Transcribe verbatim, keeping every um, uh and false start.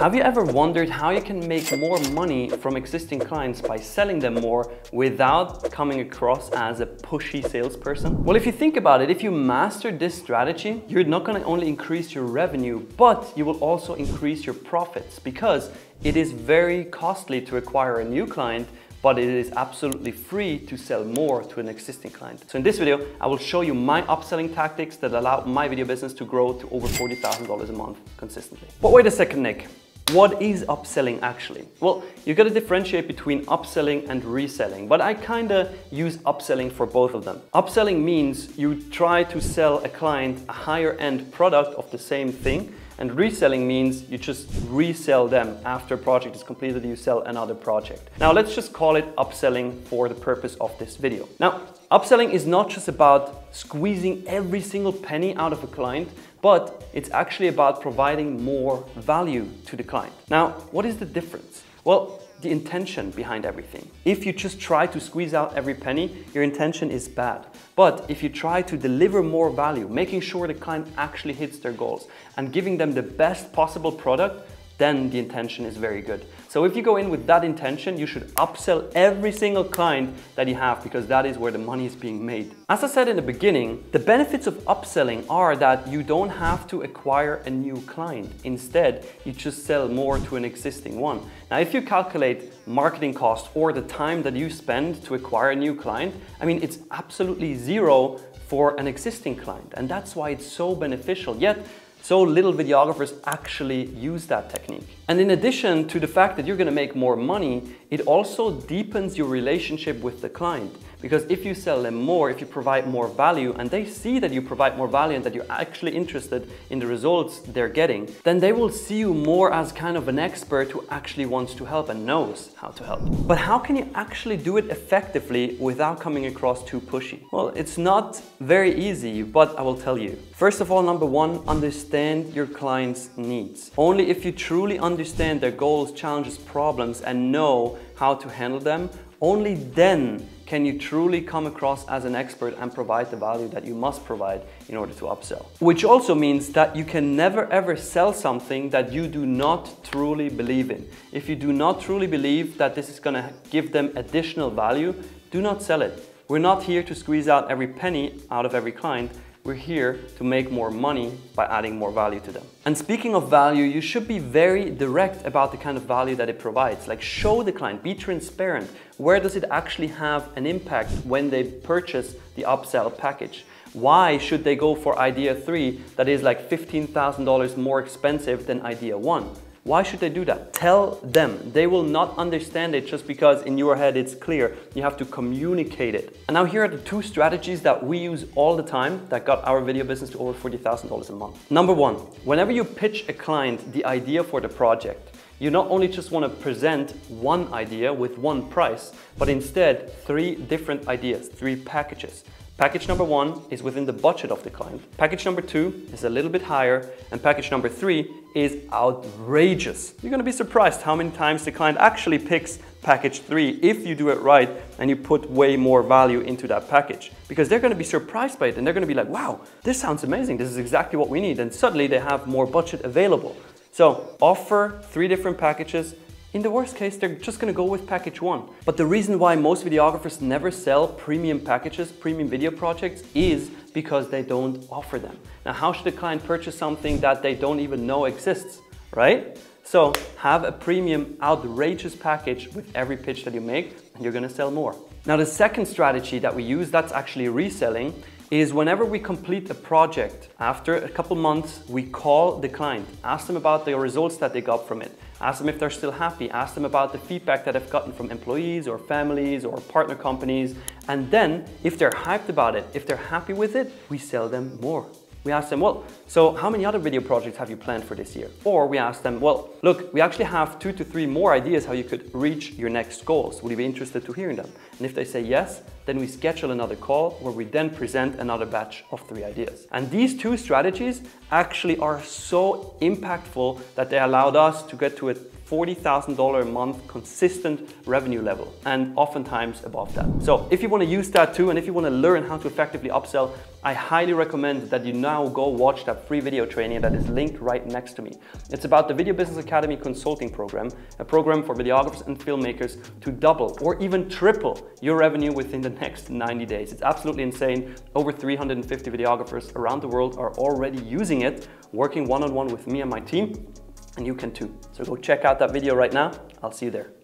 Have you ever wondered how you can make more money from existing clients by selling them more without coming across as a pushy salesperson? Well, if you think about it, if you master this strategy, you're not going to only increase your revenue, but you will also increase your profits, because it is very costly to acquire a new client, but it is absolutely free to sell more to an existing client. So in this video, I will show you my upselling tactics that allow my video business to grow to over forty thousand dollars a month consistently. But wait a second, Nick. What is upselling actually? Well, you got to differentiate between upselling and reselling, but I kind of use upselling for both of them. Upselling means you try to sell a client a higher end product of the same thing, and reselling means you just resell them after a project is completed, you sell another project. Now let's just call it upselling for the purpose of this video. Now, upselling is not just about squeezing every single penny out of a client, but it's actually about providing more value to the client. Now, what is the difference? Well, the intention behind everything. If you just try to squeeze out every penny, your intention is bad. But if you try to deliver more value, making sure the client actually hits their goals and giving them the best possible product, then the intention is very good. So if you go in with that intention, you should upsell every single client that you have, because that is where the money is being made. As I said in the beginning, the benefits of upselling are that you don't have to acquire a new client. Instead, you just sell more to an existing one. Now, if you calculate marketing cost or the time that you spend to acquire a new client, I mean, it's absolutely zero for an existing client. And that's why it's so beneficial. Yet, so little videographers actually use that technique. And in addition to the fact that you're going to make more money, it also deepens your relationship with the client. Because if you sell them more, if you provide more value, and they see that you provide more value and that you're actually interested in the results they're getting, then they will see you more as kind of an expert who actually wants to help and knows how to help. But how can you actually do it effectively without coming across too pushy? Well, it's not very easy, but I will tell you. First of all, number one, understand your client's needs. Only if you truly understand their goals, challenges, problems, and know how to handle them, only then can you truly come across as an expert and provide the value that you must provide in order to upsell. Which also means that you can never ever sell something that you do not truly believe in. If you do not truly believe that this is going to give them additional value, do not sell it. We're not here to squeeze out every penny out of every client. We're here to make more money by adding more value to them. And speaking of value, you should be very direct about the kind of value that it provides. Like, show the client, be transparent. Where does it actually have an impact when they purchase the upsell package? Why should they go for idea three that is like fifteen thousand dollars more expensive than idea one? Why should they do that? Tell them. They will not understand it just because in your head it's clear. You have to communicate it. And now here are the two strategies that we use all the time that got our video business to over forty thousand dollars a month. Number one, whenever you pitch a client the idea for the project, you not only just want to present one idea with one price, but instead three different ideas, three packages. Package number one is within the budget of the client. Package number two is a little bit higher. And package number three is outrageous. You're going to be surprised how many times the client actually picks package three if you do it right and you put way more value into that package. Because they're going to be surprised by it and they're going to be like, wow, this sounds amazing. This is exactly what we need. And suddenly they have more budget available. So offer three different packages. In the worst case, they're just going to go with package one. But the reason why most videographers never sell premium packages, premium video projects, is because they don't offer them. Now, how should a client purchase something that they don't even know exists, right? So have a premium, outrageous package with every pitch that you make, and you're going to sell more. Now, the second strategy that we use, that's actually reselling, is whenever we complete a project, after a couple months, we call the client, ask them about the results that they got from it, ask them if they're still happy, ask them about the feedback that they've gotten from employees or families or partner companies, and then if they're hyped about it, if they're happy with it, we sell them more. We ask them, well, so how many other video projects have you planned for this year? Or we ask them, well, look, we actually have two to three more ideas how you could reach your next goals. Would you be interested to hearing them? And if they say yes, then we schedule another call where we then present another batch of three ideas. And these two strategies actually are so impactful that they allowed us to get to a forty thousand dollars a month consistent revenue level, and oftentimes above that. So if you want to use that too, and if you want to learn how to effectively upsell, I highly recommend that you now go watch that free video training that is linked right next to me. It's about the Video Business Academy consulting program, a program for videographers and filmmakers to double or even triple your revenue within the next ninety days. It's absolutely insane. Over three hundred fifty videographers around the world are already using it, working one-on-one with me and my team. And you can too. So go check out that video right now. I'll see you there.